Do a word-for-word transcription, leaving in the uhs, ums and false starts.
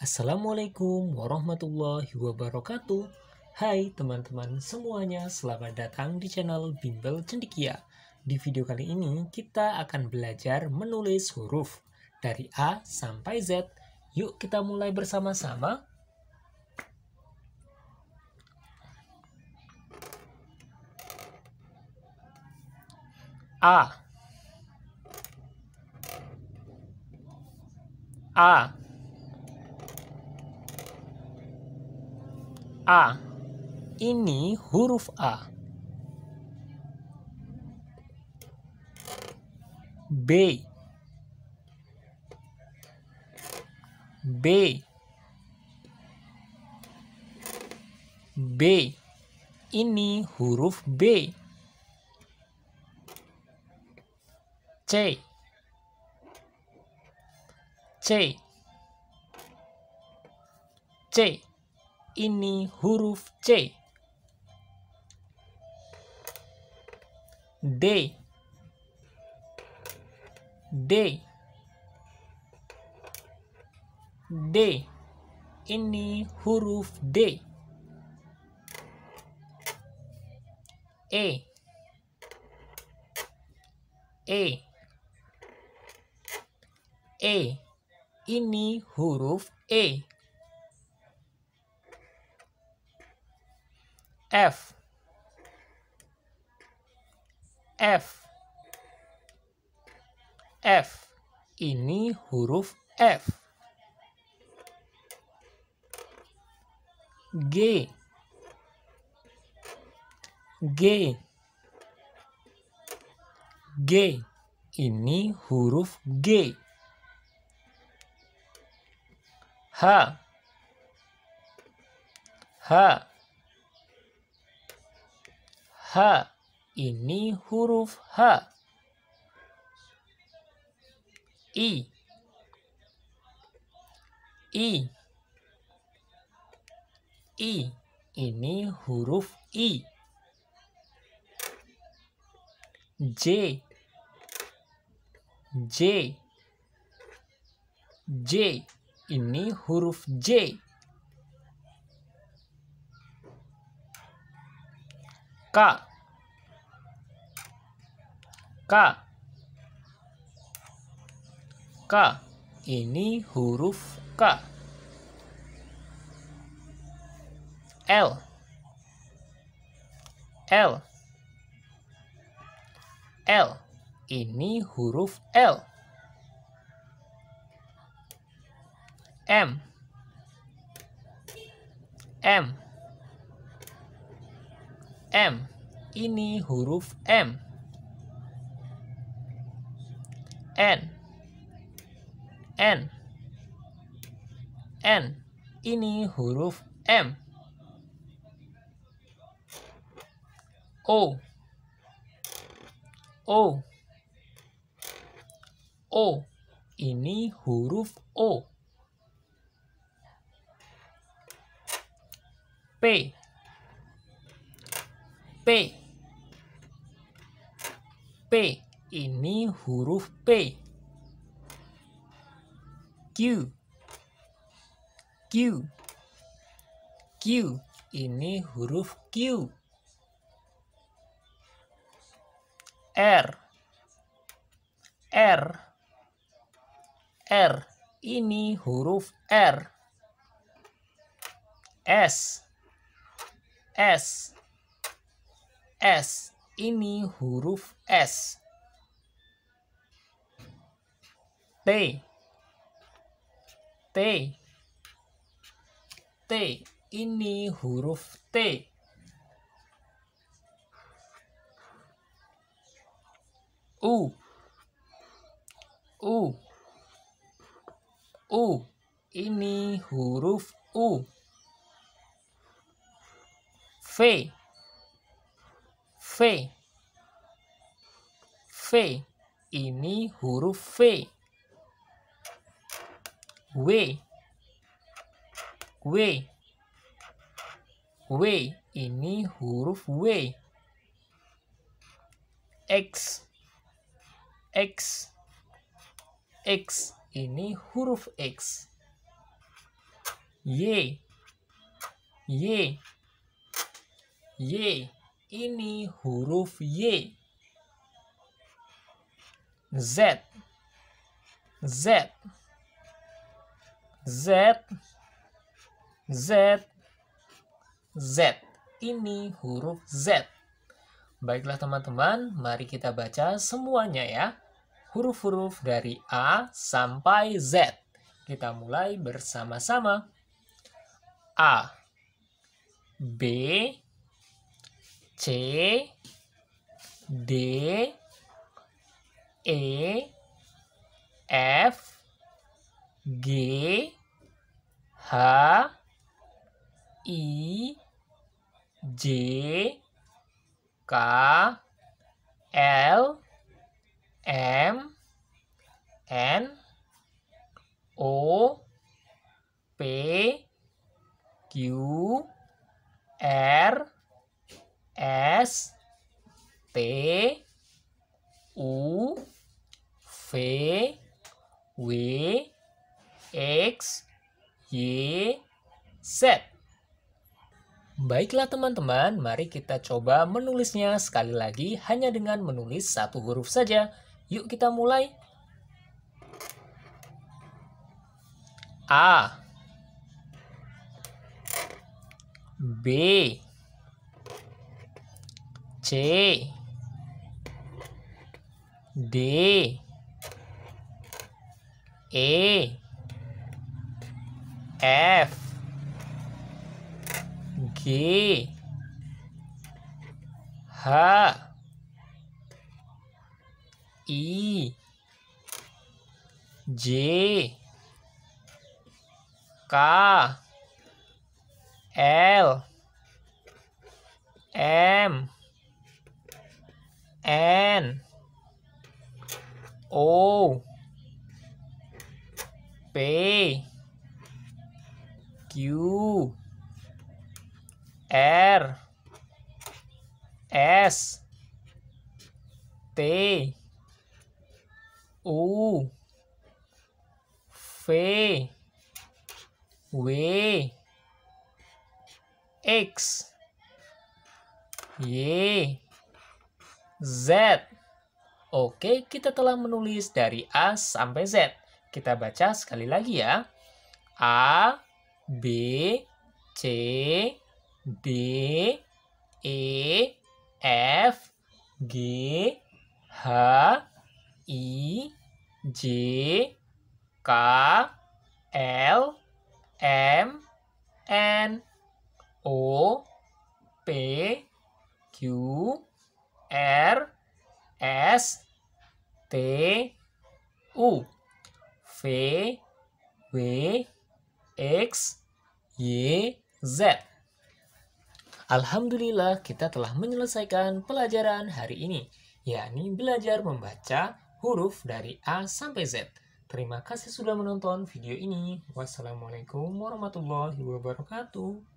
Assalamualaikum warahmatullahi wabarakatuh. Hai teman-teman semuanya, selamat datang di channel Bimbel Cendikia. Di video kali ini kita akan belajar menulis huruf dari A sampai Z. Yuk kita mulai bersama-sama. A A A. Ini huruf A. B B B. Ini huruf B. C C C. Ini huruf C. D D D. Ini huruf D. E E E. Ini huruf E. F F F. Ini huruf F. G G G. Ini huruf G. H H H. Ini huruf H. I I I. Ini huruf I. J J J. Ini huruf J. K K K. Ini huruf K. L L L. Ini huruf L. M M M. Ini huruf M. N N N. Ini huruf M. O O O. Ini huruf O. P P P. Ini huruf P. Q Q Q. Ini huruf Q. R R R. Ini huruf R. S S S. Ini huruf S. T T T. Ini huruf T. U U U. Ini huruf U. V V V. Ini huruf V. W W W. Ini huruf W. X X X. Ini huruf X. Y. Y. Y. Ini huruf Y. Z. Z. Z. Z. Z. Ini huruf Z. Baiklah teman-teman, mari kita baca semuanya ya. Huruf-huruf dari A sampai Z. Kita mulai bersama-sama. A, B, C, D, E, F, G, H, I, J, K, L, M, N, O, P, Q, R, S, T, U, V, W, X, Y, Z. Baiklah teman-teman, mari kita coba menulisnya sekali lagi hanya dengan menulis satu huruf saja. Yuk kita mulai. A, B, C, D, E, F, G, H, I, J, K, L, M, N, O, P, Q, R, S, T, U, V, W, X, Y, Z. Oke, kita telah menulis dari A sampai Z. Kita baca sekali lagi ya. A, B, C, D, E, F, G, H, I, J, K, L, M, N, O, P, Q, R, S, T, U, V, W, X, Y, Z. Alhamdulillah kita telah menyelesaikan pelajaran hari ini, yakni belajar membaca huruf dari A sampai Z. Terima kasih sudah menonton video ini. Wassalamualaikum warahmatullahi wabarakatuh.